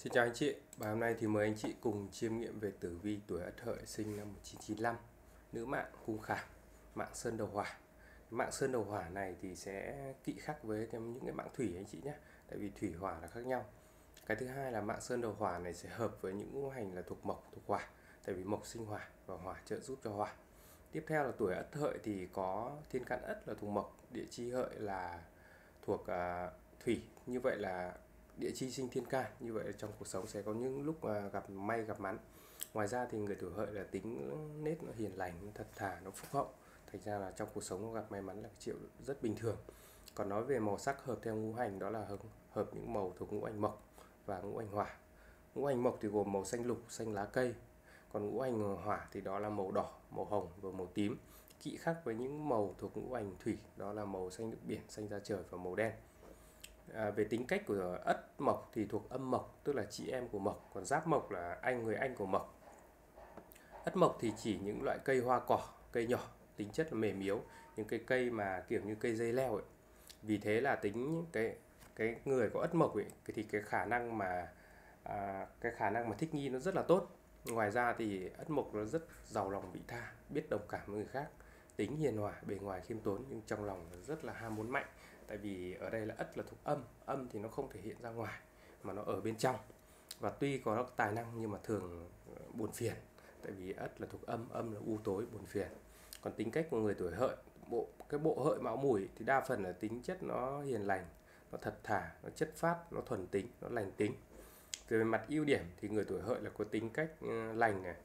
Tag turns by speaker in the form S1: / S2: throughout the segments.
S1: Xin chào anh chị, và hôm nay thì mời anh chị cùng chiêm nghiệm về tử vi tuổi Ất Hợi sinh năm 1995, nữ mạng cung khảm, mạng sơn đầu hỏa. Mạng sơn đầu hỏa này thì sẽ kỵ khắc với những cái mạng thủy anh chị nhé, tại vì thủy hỏa là khác nhau. Cái thứ hai là mạng sơn đầu hỏa này sẽ hợp với những ngũ hành là thuộc mộc, thuộc hỏa, tại vì mộc sinh hỏa và hỏa trợ giúp cho hỏa. Tiếp theo là tuổi Ất Hợi thì có thiên can Ất là thuộc mộc, địa chi Hợi là thuộc thủy, như vậy là địa chi sinh thiên can, như vậy trong cuộc sống sẽ có những lúc gặp may gặp mắn. Ngoài ra thì người tuổi Hợi là tính nết nó hiền lành, nó thật thà, nó phúc hậu, thành ra là trong cuộc sống nó gặp may mắn là chuyện rất bình thường. Còn nói về màu sắc hợp theo ngũ hành, đó là hợp những màu thuộc ngũ hành mộc và ngũ hành hỏa. Ngũ hành mộc thì gồm màu xanh lục, xanh lá cây, còn ngũ hành hỏa thì đó là màu đỏ, màu hồng và màu tím, kỵ khắc với những màu thuộc ngũ hành thủy, đó là màu xanh nước biển, xanh da trời và màu đen. Về tính cách của Ất mộc thì thuộc âm mộc, tức là chị em của mộc, còn giáp mộc là người anh của mộc. Ất mộc thì chỉ những loại cây hoa cỏ, cây nhỏ, tính chất là mềm yếu, những cái cây mà kiểu như cây dây leo ấy. Vì thế là tính cái người có Ất mộc ấy thì cái khả năng mà thích nghi nó rất là tốt. Ngoài ra thì Ất mộc nó rất giàu lòng vị tha, biết đồng cảm với người khác, tính hiền hòa, bề ngoài khiêm tốn nhưng trong lòng rất là ham muốn mạnh. Tại vì ở đây là Ất là thuộc âm, âm thì nó không thể hiện ra ngoài mà nó ở bên trong. Và tuy có tài năng nhưng mà thường buồn phiền, tại vì Ất là thuộc âm, âm là u tối, buồn phiền. Còn tính cách của người tuổi Hợi, cái bộ Hợi Mão Mùi thì đa phần là tính chất nó hiền lành, nó thật thà, nó chất phác, nó thuần tính, nó lành tính. Về mặt ưu điểm thì người tuổi Hợi là có tính cách lành này,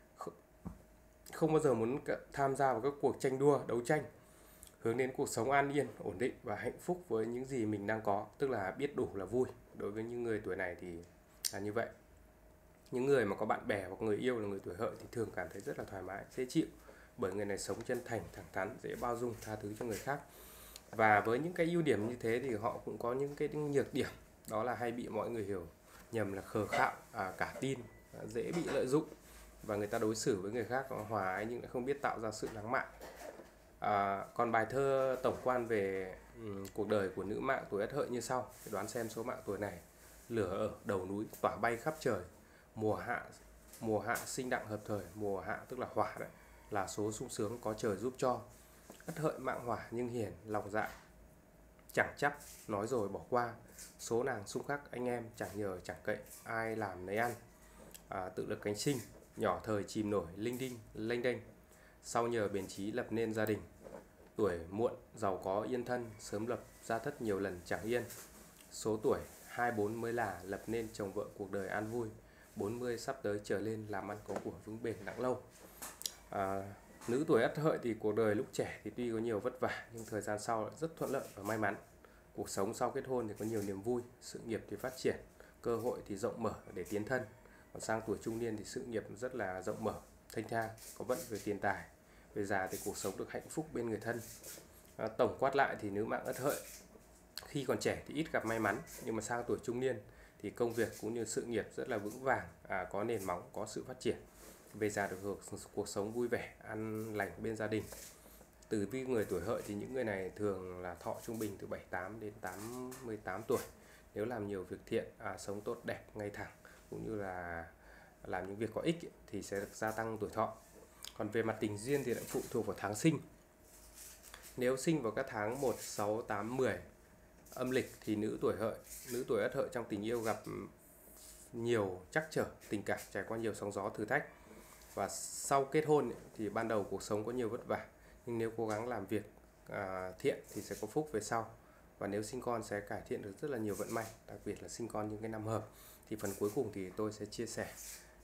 S1: không bao giờ muốn tham gia vào các cuộc tranh đua, đấu tranh, hướng đến cuộc sống an yên, ổn định và hạnh phúc với những gì mình đang có, tức là biết đủ là vui. Đối với những người tuổi này thì là như vậy. Những người mà có bạn bè hoặc người yêu là người tuổi Hợi thì thường cảm thấy rất là thoải mái, dễ chịu, bởi người này sống chân thành, thẳng thắn, dễ bao dung, tha thứ cho người khác. Và với những cái ưu điểm như thế thì họ cũng có những cái nhược điểm, đó là hay bị mọi người hiểu nhầm là khờ khạo, cả tin, dễ bị lợi dụng, và người ta đối xử với người khác hòa ái nhưng lại không biết tạo ra sự lãng mạn. Còn bài thơ tổng quan về cuộc đời của nữ mạng tuổi Ất Hợi như sau. Đoán xem số mạng tuổi này: lửa ở đầu núi tỏa bay khắp trời, mùa hạ sinh đặng hợp thời. Mùa hạ tức là hỏa đấy, là số sung sướng có trời giúp cho. Ất Hợi mạng hỏa nhưng hiền, lòng dạ chẳng chắc, nói rồi bỏ qua. Số nàng xung khắc anh em, chẳng nhờ chẳng cậy, ai làm nấy ăn. Tự lực cánh sinh, nhỏ thời chìm nổi linh đinh lênh đênh, sau nhờ bền chí lập nên gia đình. Tuổi muộn giàu có yên thân, sớm lập gia thất nhiều lần chẳng yên. Số tuổi 24 mới là lập nên chồng vợ cuộc đời an vui. 40 sắp tới trở lên làm ăn có của vững bền đặng lâu. Nữ tuổi Ất Hợi thì cuộc đời lúc trẻ thì tuy có nhiều vất vả nhưng thời gian sau lại rất thuận lợi và may mắn. Cuộc sống sau kết hôn thì có nhiều niềm vui, sự nghiệp thì phát triển, cơ hội thì rộng mở để tiến thân. Còn sang tuổi trung niên thì sự nghiệp rất là rộng mở, thanh thang, có vận về tiền tài. Về già thì cuộc sống được hạnh phúc bên người thân. Tổng quát lại thì nữ mạng Ất Hợi khi còn trẻ thì ít gặp may mắn, nhưng mà sang tuổi trung niên thì công việc cũng như sự nghiệp rất là vững vàng, có nền móng, có sự phát triển. Về già được hưởng cuộc sống vui vẻ, an lành bên gia đình. Từ vi người tuổi Hợi thì những người này thường là thọ trung bình từ 78 đến 88 tuổi. Nếu làm nhiều việc thiện, sống tốt đẹp, ngay thẳng, cũng như là làm những việc có ích thì sẽ được gia tăng tuổi thọ. Còn về mặt tình duyên thì lại phụ thuộc vào tháng sinh. Nếu sinh vào các tháng 1, 6, 8, 10 âm lịch thì nữ tuổi Ất Hợi trong tình yêu gặp nhiều trắc trở, tình cảm trải qua nhiều sóng gió thử thách. Và sau kết hôn thì ban đầu cuộc sống có nhiều vất vả, nhưng nếu cố gắng làm việc thiện thì sẽ có phúc về sau. Và nếu sinh con sẽ cải thiện được rất là nhiều vận may, đặc biệt là sinh con những cái năm hợp. Thì phần cuối cùng thì tôi sẽ chia sẻ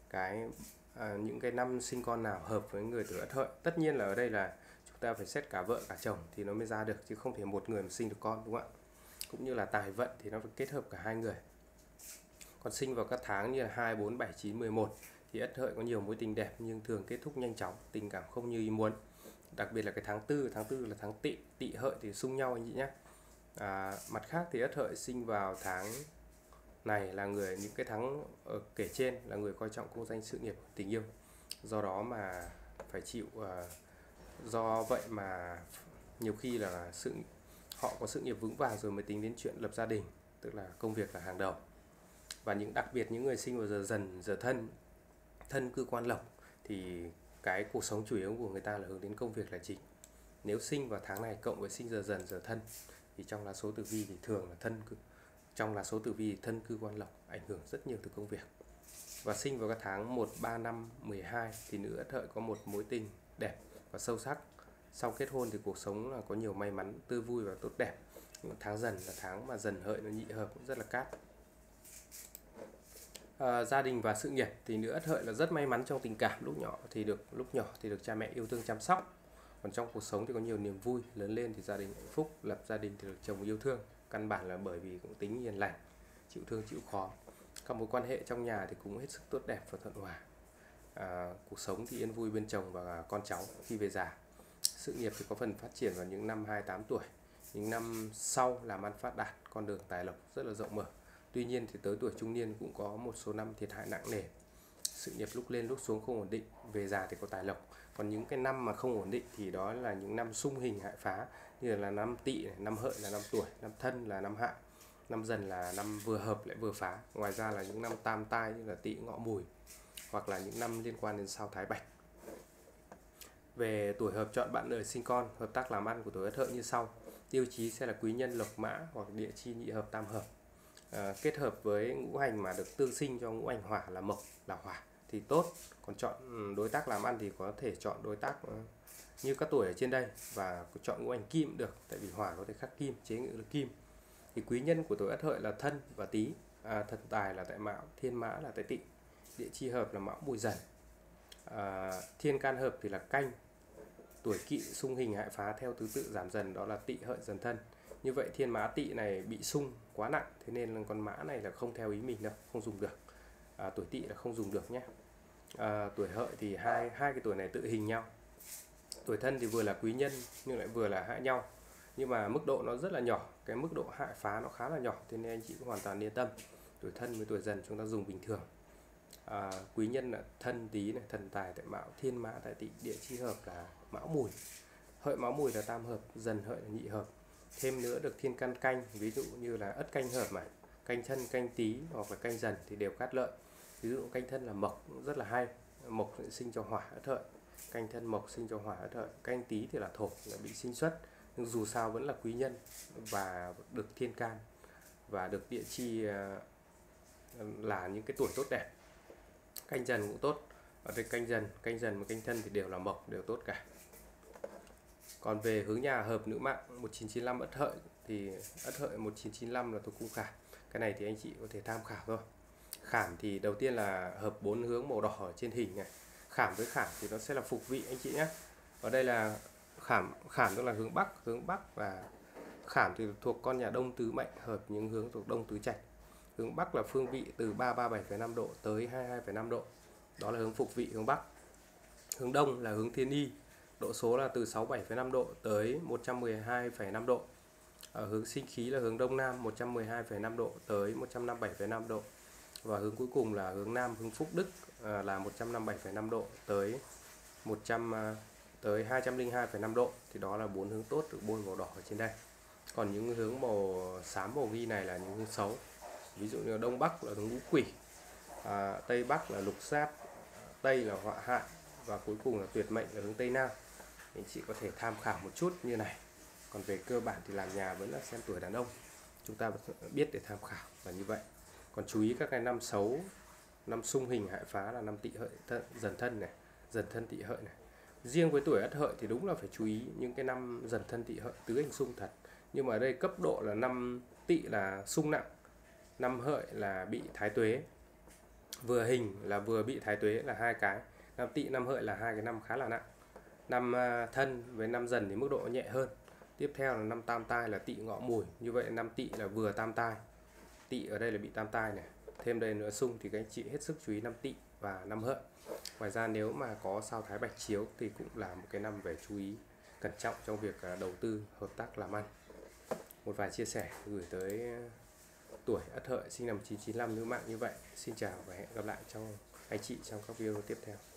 S1: những cái năm sinh con nào hợp với người tuổi Ất Hợi. Tất nhiên là ở đây là chúng ta phải xét cả vợ cả chồng thì nó mới ra được, chứ không thể một người mà sinh được con, đúng không ạ? Cũng như là tài vận thì nó phải kết hợp cả hai người. Còn sinh vào các tháng như là 2, 4, 7, 9, 11 thì Ất Hợi có nhiều mối tình đẹp nhưng thường kết thúc nhanh chóng, tình cảm không như ý muốn. Đặc biệt là cái tháng 4 là tháng Tỵ Hợi thì xung nhau anh chị nhé. Mặt khác thì Ất Hợi sinh vào tháng này là những cái tháng ở kể trên là người coi trọng công danh, sự nghiệp, tình yêu. Do đó mà phải chịu, do vậy mà nhiều khi là họ có sự nghiệp vững vàng rồi mới tính đến chuyện lập gia đình, tức là công việc là hàng đầu. Và đặc biệt những người sinh vào giờ Dần, giờ Thân, thân cư quan Lộc thì cái cuộc sống chủ yếu của người ta là hướng đến công việc là chính. Nếu sinh vào tháng này cộng với sinh giờ Dần, giờ Thân thì trong lá số tử vi thì thường là trong lá số tử vi thân cư quan Lộc ảnh hưởng rất nhiều từ công việc. Và sinh vào các tháng 1, 3, 5, 12 thì nữ Ất Hợi có một mối tình đẹp và sâu sắc. Sau kết hôn thì cuộc sống là có nhiều may mắn, tươi vui và tốt đẹp. Tháng Dần là tháng mà Dần Hợi nó nhị hợp cũng rất là cát. Gia đình và sự nghiệp thì nữ Ất Hợi là rất may mắn trong tình cảm, lúc nhỏ thì được cha mẹ yêu thương chăm sóc. Còn trong cuộc sống thì có nhiều niềm vui, lớn lên thì gia đình hạnh phúc, lập gia đình thì được chồng yêu thương. Căn bản là bởi vì cũng tính hiền lành, chịu thương chịu khó. Các mối quan hệ trong nhà thì cũng hết sức tốt đẹp và thuận hòa. Cuộc sống thì yên vui bên chồng và con cháu khi về già. Sự nghiệp thì có phần phát triển vào những năm 28 tuổi. Những năm sau làm ăn phát đạt, con đường tài lộc rất là rộng mở. Tuy nhiên thì tới tuổi trung niên cũng có một số năm thiệt hại nặng nề. Sự nghiệp lúc lên lúc xuống không ổn định, về già thì có tài lộc. Còn những cái năm mà không ổn định thì đó là những năm xung hình hại phá, như là năm Tỵ, năm Hợi là năm tuổi, năm Thân là năm Hại, năm Dần là năm vừa hợp lại vừa phá. Ngoài ra là những năm tam tai như là Tỵ, Ngọ, Mùi, hoặc là những năm liên quan đến sao Thái, Bạch. Về tuổi hợp chọn bạn đời sinh con, hợp tác làm ăn của tuổi Ất Hợi như sau. Tiêu chí sẽ là quý nhân, lộc mã hoặc địa chi nhị hợp, tam hợp. Kết hợp với ngũ hành mà được tương sinh cho ngũ hành hỏa là mộc, là hỏa thì tốt. Còn chọn đối tác làm ăn thì có thể chọn đối tác như các tuổi ở trên đây, và chọn ngũ hành kim được, tại vì hỏa có thể khắc kim, chế ngự được kim. Thì quý nhân của tuổi Ất Hợi là Thân và Tý, thần tài là tại Mão, thiên mã là tại Tỵ, địa chi hợp là Mão, Mùi, Dần. Thiên can hợp thì là Canh. Tuổi Kỵ xung hình hại phá theo thứ tự giảm dần, đó là Tỵ, Hợi, Dần, Thân. Như vậy thiên mã Tỵ này bị xung quá nặng, thế nên là con mã này là không theo ý mình đâu, không dùng được. Tuổi Tỵ là không dùng được nhé. Tuổi Hợi thì hai cái tuổi này tự hình nhau. Tuổi Thân thì vừa là quý nhân nhưng lại vừa là hại nhau, nhưng mà mức độ nó rất là nhỏ, cái mức độ hại phá nó khá là nhỏ, thế nên anh chị cũng hoàn toàn yên tâm. Tuổi Thân với tuổi Dần chúng ta dùng bình thường. Quý nhân là Thân, Tý này, thần tài tại Mão, thiên mã tại Tỵ, địa chi hợp là Mão, Mùi. Hợi, Mão, Mùi là tam hợp, Dần, Hợi là nhị hợp. Thêm nữa được thiên can canh, ví dụ như là Ất canh hợp mà, canh Thân, canh Tý hoặc là canh Dần thì đều cát lợi. Ví dụ canh Thân là mộc rất là hay, mộc sinh cho hỏa Ất Hợi, canh Thân mộc sinh cho hỏa Ất Hợi. Canh Tý thì là thổ, là bị sinh xuất, nhưng dù sao vẫn là quý nhân và được thiên can và được địa chi là những cái tuổi tốt đẹp. Canh Dần cũng tốt. Ở đây canh Dần và canh Thân thì đều là mộc, đều tốt cả. Còn về hướng nhà hợp nữ mạng 1995 Ất Hợi thì Ất Hợi 1995 là thuộc cung Khảm. Cái này thì anh chị có thể tham khảo thôi. Khảm thì đầu tiên là hợp 4 hướng màu đỏ ở trên hình này. Khảm với Khảm thì nó sẽ là phục vị anh chị nhé. Ở đây là Khảm tức là hướng Bắc, và Khảm thì thuộc con nhà Đông tứ mệnh, hợp những hướng thuộc Đông tứ trạch. Hướng Bắc là phương vị từ 337,5 độ tới 22,5 độ. Đó là hướng phục vị hướng Bắc. Hướng Đông là hướng Thiên Y, độ số là từ 67,5 độ tới 112,5 độ. Ở hướng sinh khí là hướng Đông Nam 112,5 độ tới 157,5 độ. Và hướng cuối cùng là hướng Nam, hướng Phúc Đức là 157,5 độ tới 202,5 độ. Thì đó là 4 hướng tốt được bôi màu đỏ ở trên đây. Còn những hướng màu xám màu ghi này là những hướng xấu. Ví dụ như Đông Bắc là hướng ngũ quỷ, Tây Bắc là lục sát, Tây là họa hại, và cuối cùng là tuyệt mệnh là hướng Tây Nam. Anh chị có thể tham khảo một chút như này. Còn về cơ bản thì làm nhà vẫn là xem tuổi đàn ông, chúng ta biết để tham khảo là như vậy. Còn chú ý các cái năm xấu, năm xung hình hại phá là năm Tỵ, Hợi, Dần, Thân này, Dần, Thân, Tỵ, Hợi này. Riêng với tuổi Ất Hợi thì đúng là phải chú ý những cái năm Dần, Thân, Tỵ, Hợi tứ hành xung thật. Nhưng mà ở đây cấp độ là năm Tỵ là xung nặng, năm Hợi là bị thái tuế, vừa hình là vừa bị thái tuế là hai cái. Năm Tỵ, năm Hợi là hai cái năm khá là nặng. Năm Thân với năm Dần thì mức độ nhẹ hơn. Tiếp theo là năm tam tai là Tỵ, Ngọ, Mùi. Như vậy năm Tỵ là vừa tam tai, Tỵ ở đây là bị tam tai này, thêm đây nữa xung, thì các anh chị hết sức chú ý năm Tỵ và năm Hợi. Ngoài ra nếu mà có sao Thái Bạch chiếu thì cũng là một cái năm về chú ý cẩn trọng trong việc đầu tư, hợp tác làm ăn. Một vài chia sẻ gửi tới tuổi Ất Hợi sinh năm 1995 nữ mạng như vậy. Xin chào và hẹn gặp lại anh chị trong các video tiếp theo.